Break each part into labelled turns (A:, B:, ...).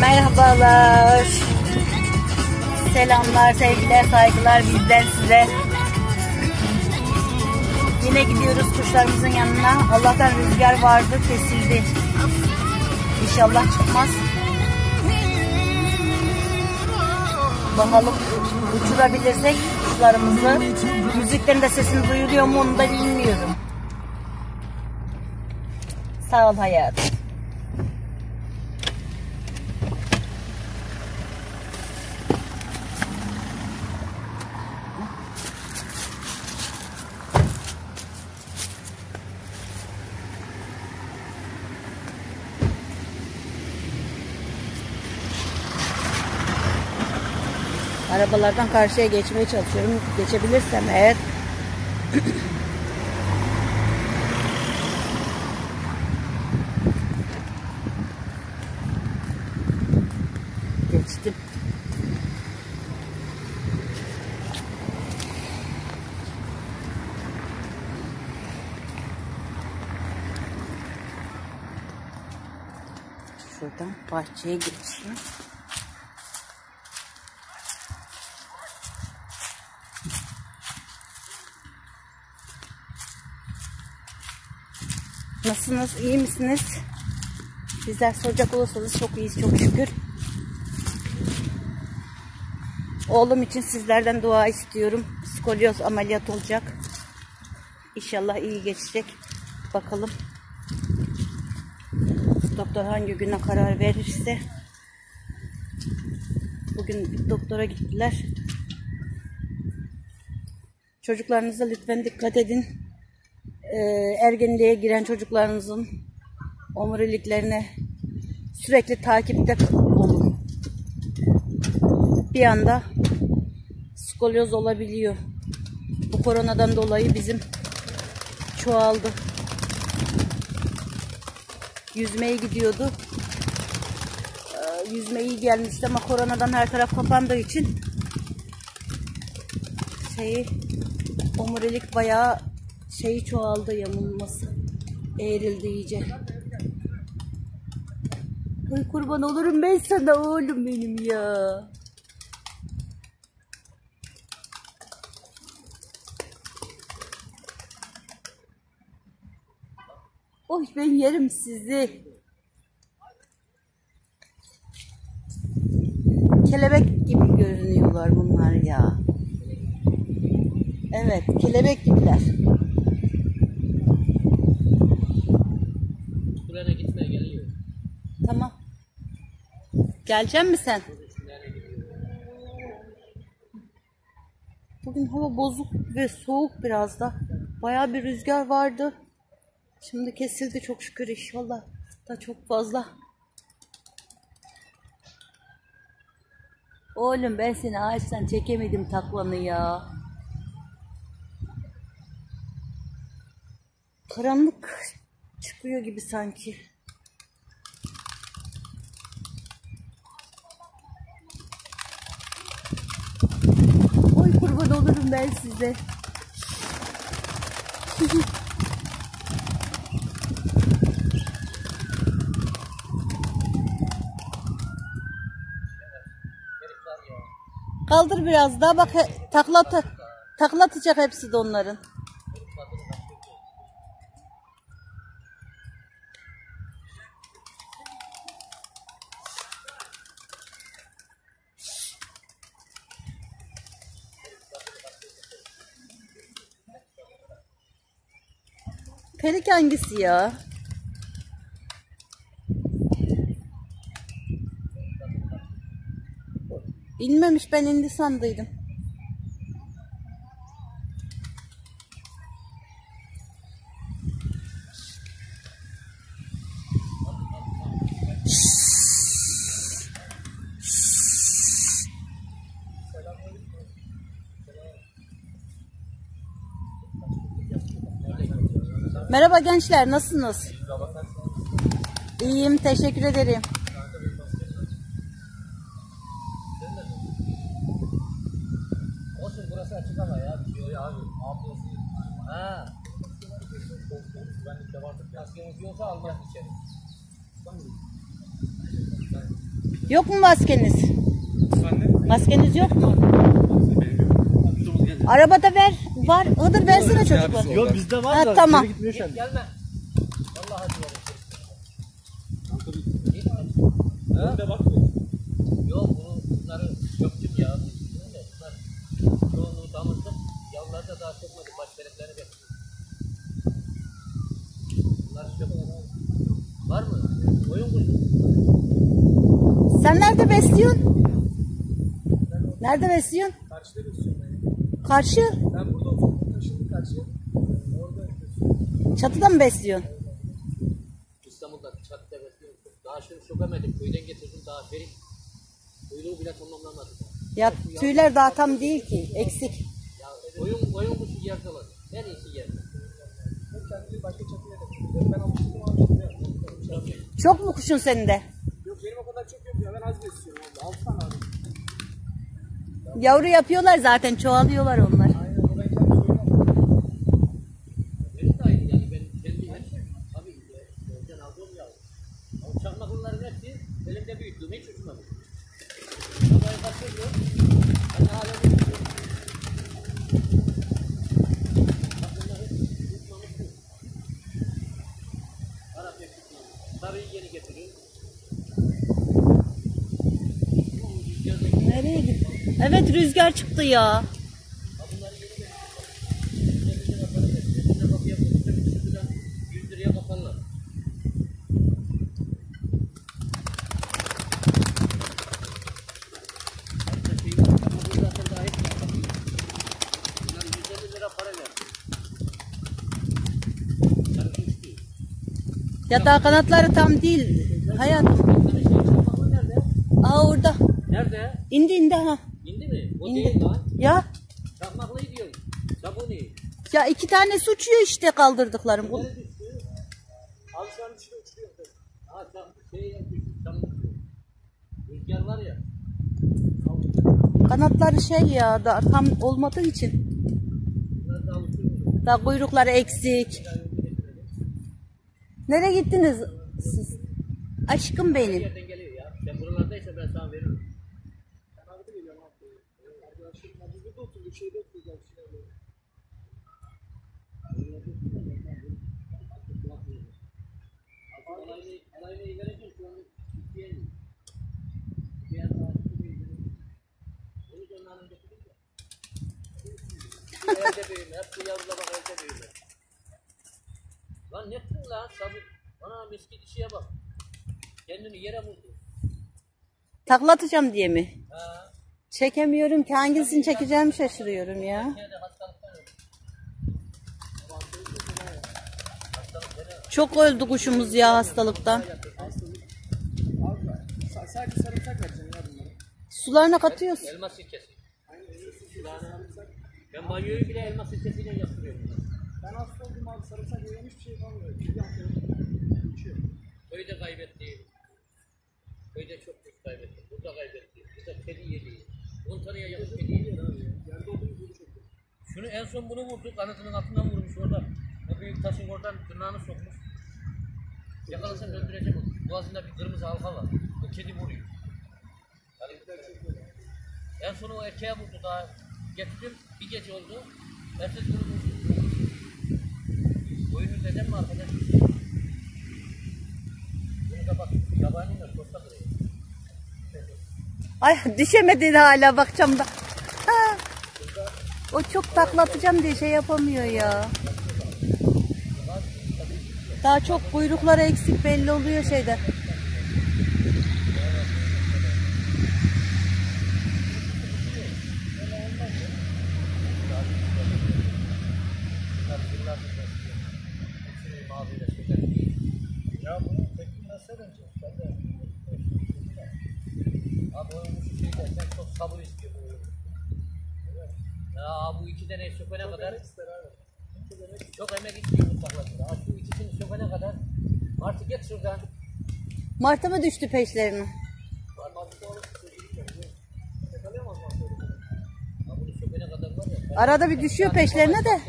A: Merhabalar. Selamlar, sevgiler, saygılar bizden size. Yine gidiyoruz kuşlarımızın yanına. Allah'tan rüzgar vardı, kesildi. İnşallah çıkmaz. Bakalım uçurabilirsek kuşlarımızı. Müziklerin de sesini duyuluyor mu onu da bilmiyorum. Sağ ol hayatım. Arabalardan karşıya geçmeye çalışıyorum. Geçebilirsem eğer. Geçtim. Şuradan bahçeye geçeyim. Nasılsınız? İyi misiniz? Bizler soracak olursanız çok iyiyiz, çok şükür. Oğlum için sizlerden dua istiyorum. Skolyoz ameliyat olacak. İnşallah iyi geçecek. Bakalım. Doktor hangi güne karar verirse. Bugün doktora gittiler. Çocuklarınıza lütfen dikkat edin. Ergenliğe giren çocuklarınızın omuriliklerine sürekli takipte olun. Bir anda skolyoz olabiliyor. Bu koronadan dolayı bizim çoğaldı. Yüzmeye gidiyordu. Yüzme iyi gelmişti ama koronadan her taraf kapandığı için omurilik bayağı çoğaldı, yamulması. Eğrildi iyice. Ay kurban olurum ben sana oğlum benim ya. Oy ben yerim sizi. Kelebek gibi görünüyorlar bunlar ya. Evet, kelebek gibiler.
B: Buraya gitmeye geliyor.
A: Tamam. Gelecek misin sen? Bugün hava bozuk ve soğuk biraz da. Bayağı bir rüzgar vardı. Şimdi kesildi çok şükür, inşallah da çok fazla. Oğlum ben seni ağaçtan çekemedim taklanı ya. Karanlık çıkıyor gibi sanki. Oy kurban olurum ben size. Kaldır biraz daha bak, takla atacak hepsi de onların. Pelik hangisi ya? İnmemiş, ben indi sandıydım. Merhaba gençler, nasılsınız? İyiyim, teşekkür ederim.
B: Olsun, burası açık ama ya. Abi, ha. Güvenlikte vardır. Maskenin yoksa almaz içeri.
A: Yok mu maskeniz? Maskeniz yok mu? Arabada ver. Var. Hıdır versene çocuklar.
C: Yok bizde var
A: Ha,
C: da
A: tamam.
C: geri gitmiyor şu an.
B: Gelme. Vallahi diyorum.
C: Önde bakmıyor.
B: Yok bunları söktüm ya. Bunlar çoğunluğu damızlık. Yavrularda daha sökmedik. Başberekleri bekliyor. Bunlar sökmedik. Var mı? Oyun kuşu.
A: Sen nerede besliyorsun? Nerede besliyorsun?
C: Karşıda besliyorum ben.
A: Karşı.
C: Ben burada oturdum. Taşındım karşıya. Orada besliyorum.
A: Çatıda mı besliyorsun?
B: İstanbul'da çatıda bekliyorum. Daha şunu sökemedik. Köyden getirdim daha ferik. Kuyruğu bile tamamlamadı.
A: Ya tüyler daha tam değil ki. Eksik.
B: Ya oyun kuşu yerde olur. En iyisi yerde.
C: Ben kendimi başka çatıya da. Ben alıştırdım alıştırdım.
A: Çok mu kuşun senin de?
C: Yok benim o kadar çok yok ya. Ben az besliyorum abla. 6 tane abi.
A: Yavru yapıyorlar zaten. Çoğalıyorlar onlar.
C: Aynen o ben kendim söylüyorum.
B: Benim de aynı yani ben kendi tabii oradan aldığım yavru. O çakmaklıların hepsi elimde büyüttüm. Hiç uçmadı. Havayı kaçırıyor. Hani hala uçuyor. Bak bunlar hep uçmamış mı? Arap uçmamış. Sarıyı yeni getiriyor.
A: Nereye gitti? Evet rüzgar çıktı ya.
B: Bunları yeni getiriyor. 150 lira para getiriyor. Bir de kapıya koyuyor. 100 liraya kaparlar. Bunlar 150 lira para ver.
A: Yatağı kanatları tam değil. Hayatım.
B: Çakmaklı nerede?
A: Aa orada.
B: Nerede?
A: İndi ha.
B: İndi mi? O
A: İndi.
B: değil lan.
A: Ya.
B: Çakmaklıyı diyorum. Sabuni.
A: Ya 2 tane uçuyor işte kaldırdıklarım.
B: Nereye düştü?
C: Abi şu an içinde uçuruyor.
B: Ha şey yapmış. Rüzgar var ya.
A: Kanatları şey ya da tam olmadığı için.
B: Bunlar daha uçurmuyor.
A: Daha kuyrukları eksik. Nereye gittiniz siz? Aşkım
B: Bir
A: benim.
B: yerden geliyor ya. Sen buralardaysa ben sana veririm.
C: Ben arada geliyorum abi. Arkadaşlarım var. Biz burada oturduk. Şeyde oturduk.
B: Alayını vereceğim şu an isteyelim. Beyaz ağaçlı bir yerim. Onu da onların getireyim de. Evde büyüme. Hep yavrular bak evde büyüme. Lan ne ettin lan sabır. Ana miski dişiye bak. Kendini yere vurdu.
A: Taklatacağım diye mi?
B: Ha.
A: Çekemiyorum ki hangisini çekeceğimi şaşırıyorum ya.
B: Nerede hastalıktan öldü.
A: Çok öldü kuşumuz ya hastalıktan.
C: Sadece sarımsak vereceğim ya bunlara.
A: Sularına katıyoruz.
B: Elma sirkesi. Ben banyoyu bile elma sirkesiyle yaptırıyorum.
C: Ben hasta oldum abi. Sarımsak yiyen hiçbir şey kalmıyor. Bir hafta uçuyor.
B: Köyde kaybetti. Köyde çok büyük kaybetti. Burada kaybetti. Burada kedi yedi. 10 taneye yakın kedi yedi.
C: Yerde olduğumuz yeri çok.
B: Şunu en son bunu vurdu. Kanadının altından vurmuş orada. O büyük taşın oradan tırnağını sokmuş. Yakalasam öldüreceğim onu. Boğazında bir kırmızı halka var. O kedi vuruyor. En son o erkeğe vurdu daha. Getirdim. Bir gece oldu. Ertesi günü vurdu. Oyunu dedem mi arkadaş? Bunu kapat. Yabani mi? Posta kırıyor.
A: Ay düşemedi hala bakacağım da. Ha. O çok taklatacağım diye şey yapamıyor ya. Daha çok kuyrukları eksik belli oluyor şeyde.
C: Ya bunu peki nasıl öğreneceğiz?
B: Abi oyun şu şeyde sen çok sabır istiyor bu oyun. Ya bu iki tane sökene kadar çok emek istiyor mutlaka. Şu ikisini sökene kadar artık geç şuradan.
A: Martı mı düştü peşlerine?
B: Bunu sökene kadar var ya.
A: Arada bir düşüyor peşlerine de.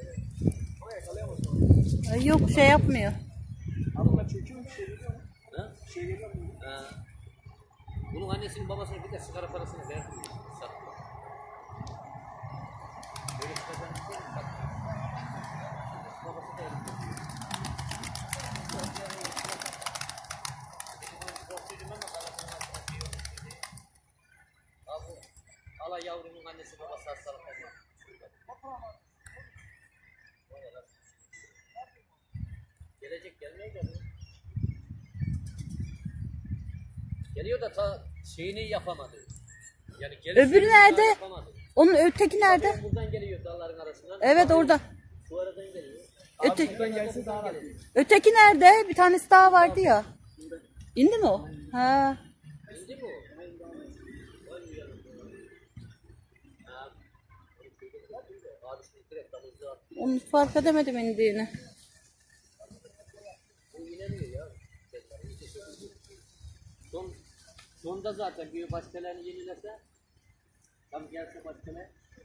A: Ay, yok şey yapmıyor.
C: Abi ben çekiyorum bir şey geliyor mu?
B: Ha?
C: Bir şey geliyor mu?
B: Ha. Bunun annesinin babasına bir de sigara parasını verdi. Sattı. Böyle çıkacağını sattı. Babası da elimde. Hala yavrunun annesi babası hastalık oldu. Gelecek gelmeye geliyor. Geliyor da ta şeyini yapamadı. Yani
A: Öbürü nerede?
B: yapamadı.
A: Onun öteki nerede?
B: Buradan geliyor dalların arasından.
A: Evet orada.
B: Şu aradan geliyor.
A: Öte,
C: Buradan gelse daha rahat.
A: öteki nerede? Bir tanesi daha vardı ya. İndi mi o? Ha.
B: İndi mi o? Abisini direkt damızlığa attı.
A: Onu fark edemedim indiğini.
B: O inemiyor ya. Sonda zaten bir başkalarını yenilese tam gelse başkalar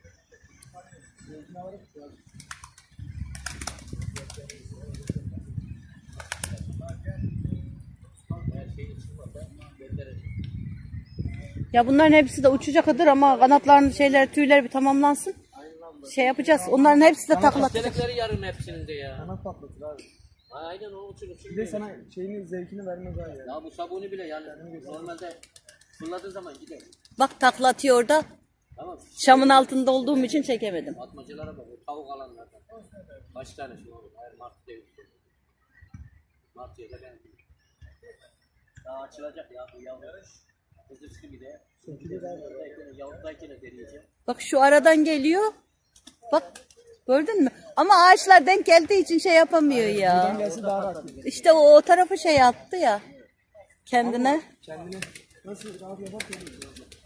B: her şeyi çıkmasa gönderecek.
A: Ya bunların hepsi de uçacakdır ama kanatlarının şeyler tüyleri bir tamamlansın. Şey yapacağız. Onların hepsi de taklatacak.
B: Köstelekleri yarım hepsinin de ya.
C: Kanat patlatır abi.
B: Aynen o uçur.
C: Bir de sana şeyini zevkini vermez abi ya.
B: Ya bu sabunu bile yani normalde fırladığı zaman gider.
A: Bak taklatıyor orada.
B: Tamam.
A: Şamın altında olduğum için çekemedim.
B: Atmacalara bak, o tavuk alanlardan. Kaç tane şu olur? Hayır, Mart'ta yok. Mart'ya da ben. Daha açılacak ya bu yavru. Kızışkı bir de. Yavrudayken de deneyeceğim.
A: Bak şu aradan geliyor. Bak gördün mü? Ama ağaçlar denk geldiği için şey yapamıyor
C: Buradan
A: ya.
C: gelse daha rahat.
A: İşte o tarafı şey attı ya. Kendine.
C: Kendini nasıl rahat yapar ki?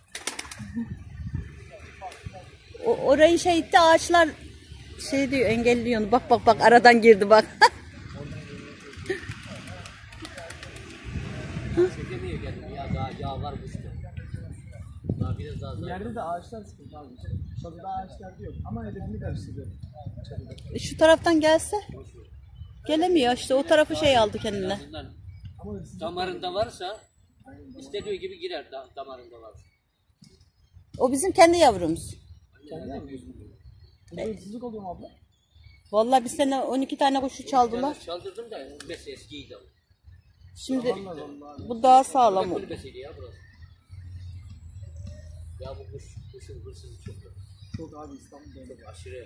A: Orayı şey etti, ağaçlar şey diyor, engelliyor onu. Bak bak bak aradan girdi bak.
B: Çekemiyor kendini ya, daha yağ var bu işte. Daha biraz daha
C: Yerde de ağaçlar sıkıntı abi. Çatıda ağaçlar yok ama hedefini karıştırıyor. Çatıda.
A: Şu taraftan gelse gelemiyor işte, o tarafı şey aldı kendine.
B: azından damarında varsa istediği gibi girer damarında varsa.
A: O bizim kendi yavrumuz.
C: Kendi yapıyorsun. Burada hırsızlık oluyor mu abla?
A: Vallahi bir sene 12 tane kuşu çaldılar.
B: Çaldırdım da kulübesi eskiydi.
A: Şimdi
C: Allah Allah.
A: bu daha sağlam oldu.
B: Kulübesiydi ya burası. Ya bu kuşun hırsızı çok yok.
C: Çok abi İstanbul'da öyle.
B: Aşırı.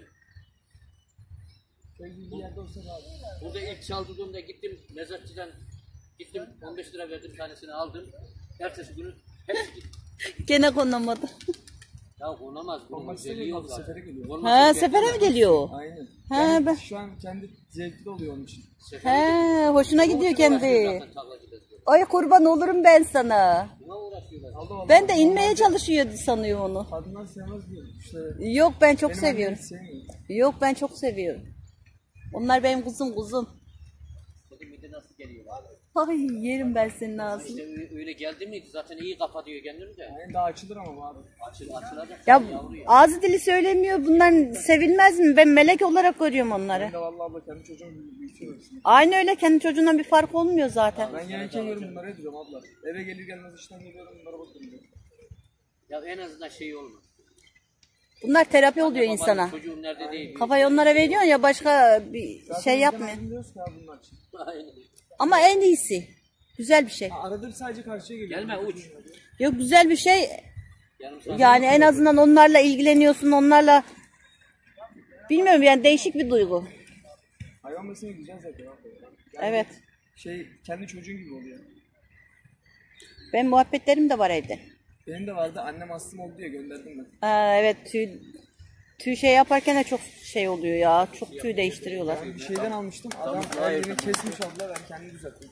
C: Köy gibi bir yerde olsa da abi.
B: Burada ilk çaldırdığımda gittim mezatçıdan 15 lira verdim, tanesini aldım. Ertesi günü hepsi gitti.
A: Gene konamadı.
B: Ya konamaz. Bunun
C: Konmak
B: özelliği yok
C: istemiyor,
B: zaten.
C: sefere geliyor.
B: Konması
A: Ha,
B: yok.
A: sefere mi geliyor o?
C: Aynen.
A: Ha,
C: Yani
A: ben-
C: şu an kendi zevkli oluyor onun için.
B: Sefere
A: He, hoşuna gidiyor
B: uğraşıyor
A: kendi.
B: zaten tarlacıda.
A: Ay kurban olurum ben sana.
B: Buna uğraşıyorlar.
C: Allah Allah.
A: Ben de inmeye çalışıyor sanıyor onu.
C: Kadınlar sevmez diyor. İşte
A: Yok ben çok
C: benim
A: seviyorum.
C: annem sevmiyor.
A: Yok ben çok seviyorum. Onlar benim kuzum.
B: Dedim bir de nasıl geliyor abi?
A: Ay yerim ben senin ağzını.
B: İşte öyle geldi miydi zaten iyi kapatıyor kendini de.
C: Yani daha açılır ama abi.
B: Açılacak.
A: Ya
B: Yavru ya.
A: ağzı dili söylemiyor. Bunlar sevilmez mi? Ben melek olarak görüyorum onları.
C: Ben de vallahi abla kendi çocuğumu büyütüyorum.
A: Aynı öyle, kendi çocuğundan bir fark olmuyor zaten.
C: Ben yemek yiyorum bunları ediyorum abla. Eve gelir gelmez işten geliyorum bunlara bakıyorum.
B: Ya en azından şey olmaz.
A: Bunlar terapi oluyor
B: Babanın,
A: insana.
B: çocuğum nerede değil.
A: Kafayı onlara veriyorsun ya, başka bir
C: Zaten
A: şey
C: bizden
A: yapmıyor.
C: ayrılıyoruz ki abi bunlar için.
B: Aynen.
A: Ama en iyisi. Güzel bir şey.
C: Arada bir sadece karşıya geliyor.
B: Gelme uç.
A: Yok güzel bir şey.
B: Yarım saat.
A: Yani en azından onlarla ilgileniyorsun, onlarla. Bilmiyorum yani, değişik bir duygu.
C: Hayvan besine güzel zaten abi.
A: Evet.
C: Şey kendi çocuğun gibi oluyor.
A: Benim muhabbetlerim de var evde.
C: Benim de vardı, annem astım oldu diye gönderdim ben.
A: Evet, tüy şey yaparken de çok şey oluyor ya. Çok tüy değiştiriyorlar.
C: Bir şeyden almıştım, adam elini kesmiş abla, ben kendim düzelttim.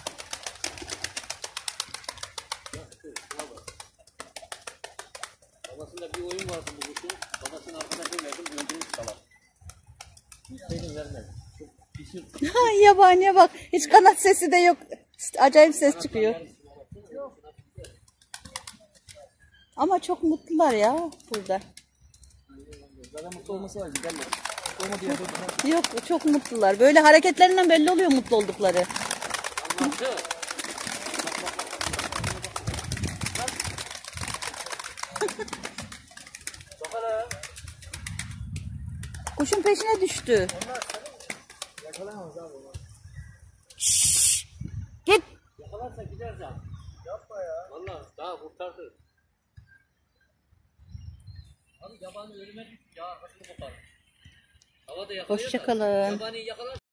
B: Babasında bir oyun vardı bu kuşun. Babasının arkadaşını verdim, öldürmüş salak. İstedim vermedim. Çok pişir.
A: Yabaniye bak. Hiç kanat sesi de yok. Acayip ses çıkıyor. Ama çok mutlular ya burada.
C: Zaten mutlu olmasalar giderler. Olmadı yerde gider.
A: Yok, çok mutlular. Böyle hareketlerinden belli oluyor mutlu oldukları.
B: Anlattı.
A: Kuşun peşine düştü.
C: Onlar senin yakalayamaz abi onlar.
A: Git.
B: Yakalarsa gider zaten.
C: Yapma ya.
B: Vallahi daha kurtardı. Abi yabani ölüme düştü ya, arkasını kopar. Havada yakalıyor da,
A: Hoşça kalın.
B: yabani yakalar.